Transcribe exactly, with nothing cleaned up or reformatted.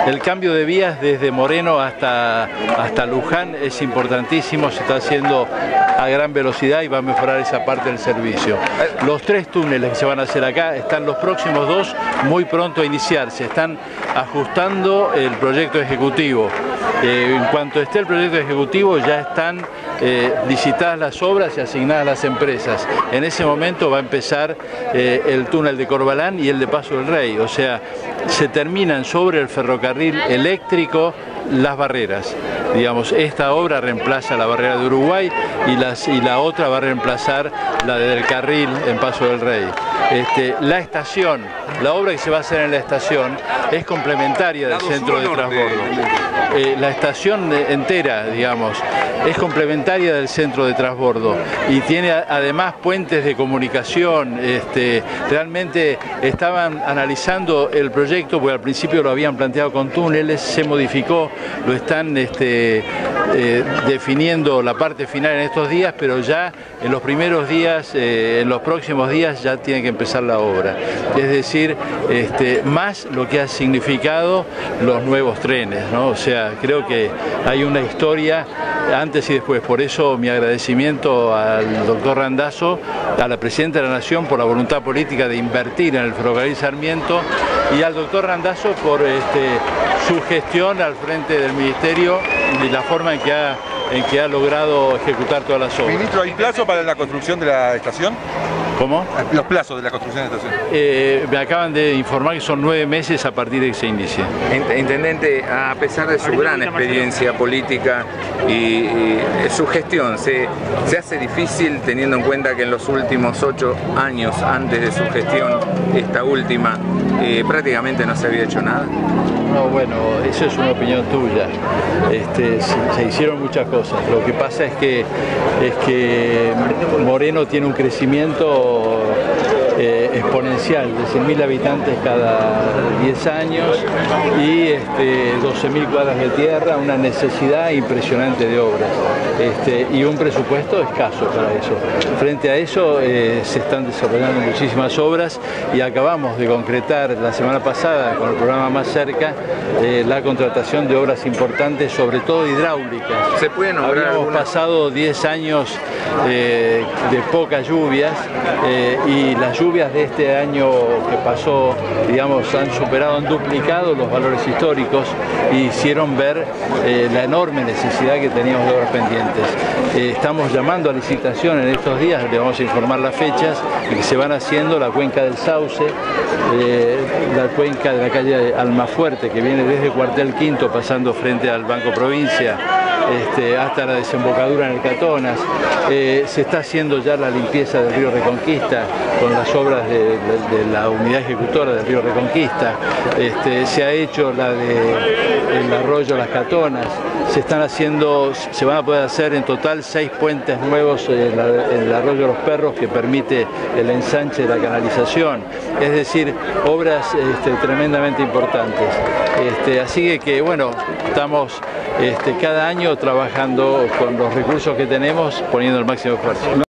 el cambio de vías desde Moreno hasta, hasta Luján es importantísimo, se está haciendo a gran velocidad y va a mejorar esa parte del servicio. Los tres túneles que se van a hacer acá están los próximos dos muy pronto a iniciarse, están ajustando el proyecto ejecutivo. Eh, en cuanto esté el proyecto ejecutivo ya están eh, licitadas las obras y asignadas las empresas. En ese momento va a empezar eh, el túnel de Corbalán y el de Paso del Rey, o sea, se terminan sobre el ferrocarril eléctrico las barreras. Digamos, esta obra reemplaza la barrera de Uruguay y, las, y la otra va a reemplazar la del carril en Paso del Rey. Este, la estación, la obra que se va a hacer en la estación es complementaria del centro de transbordo. Eh, la estación entera, digamos, es complementaria del centro de transbordo y tiene además puentes de comunicación. Este, realmente estaban analizando el proyecto, porque al principio lo habían planteado con túneles, se modificó, lo están este, eh, definiendo la parte final en estos días, pero ya en los primeros días, eh, en los próximos días ya tiene que empezar la obra. Es decir, este, más lo que ha significado los nuevos trenes, ¿no? O sea, creo que hay una historia antes y después. Por eso mi agradecimiento al doctor Randazzo, a la Presidenta de la Nación por la voluntad política de invertir en el ferrocarril Sarmiento y al doctor Randazzo por este, su gestión al frente del Ministerio y la forma en que ha, en que ha logrado ejecutar todas las obras. Ministro, ¿hay plazo para la construcción de la estación? ¿Cómo? Los plazos de la construcción de la estación. Eh, me acaban de informar que son nueve meses a partir de que se inicie. Intendente, a pesar de su gran experiencia política y, y su gestión, ¿se, ¿se hace difícil teniendo en cuenta que en los últimos ocho años antes de su gestión, esta última, eh, prácticamente no se había hecho nada? No, bueno, eso es una opinión tuya. Este, se, se hicieron muchas cosas. Lo que pasa es que, es que Moreno tiene un crecimiento eh, exponencial de cien mil habitantes cada diez años y este, doce mil cuadras de tierra, una necesidad impresionante de obras este, y un presupuesto escaso para eso. Frente a eso eh, se están desarrollando muchísimas obras y acabamos de concretar la semana pasada con el programa Más Cerca eh, la contratación de obras importantes, sobre todo hidráulicas. ¿Se pueden nombrar Habíamos alguna? pasado diez años eh, de pocas lluvias eh, y las lluvias de este año que pasó, digamos, han superado, han duplicado los valores históricos y hicieron ver eh, la enorme necesidad que teníamos de obras pendientes. Eh, estamos llamando a licitación en estos días, le vamos a informar las fechas, y que se van haciendo la cuenca del Sauce, eh, la cuenca de la calle Almafuerte, que viene desde Cuartel Quinto pasando frente al Banco Provincia, Este, hasta la desembocadura en el Catonas. Eh, se está haciendo ya la limpieza del río Reconquista con las obras de, de, de la unidad ejecutora del río Reconquista. Este, se ha hecho la del arroyo Las Catonas. Se están haciendo, se van a poder hacer en total seis puentes nuevos en, la, en el arroyo Los Perros que permite el ensanche de la canalización. Es decir, obras este, tremendamente importantes. Este, así que, que bueno, estamos este, cada año trabajando con los recursos que tenemos, poniendo el máximo esfuerzo.